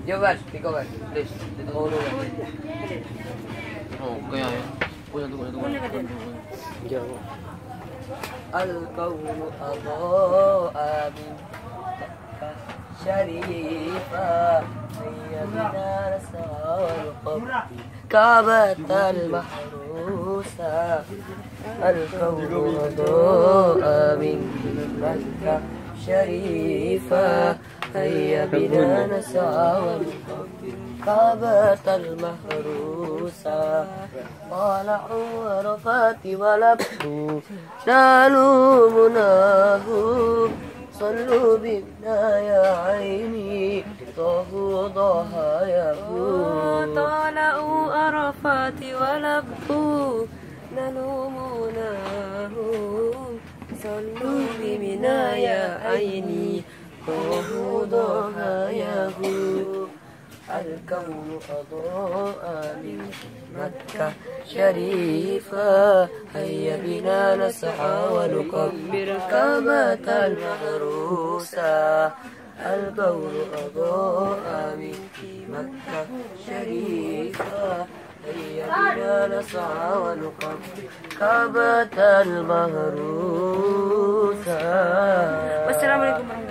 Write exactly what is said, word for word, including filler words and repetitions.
Coba, ikaw ba? Please, dito ko ulo. Oh, kaya yun. Una, dua, dua. Jawa. Al-kawnu adha'a min syarifah hayya bina nas'al qabbi ka'batal mahrusa. Al-kawnu adha'a min Makkah syarifah hayya bina nas'al كعبة المهروسة طالعوا عرفات ولبوا نالوا مناهم صلوا بنا يا عيني طهوا ضحاياهم طالعوا عرفات ولبوا نالوا مناهم صلوا بنا يا عيني طهوا ضحاياهم. الكون أضاء من مكة شريفة هيا بنا نسعى ونكبر كعبة المحروسة. الكون أضاء من مكة شريفة هيا بنا نسعى ونكبر كعبة المحروسة. Wassalamualaikum warahmatullahi wabarakatuh.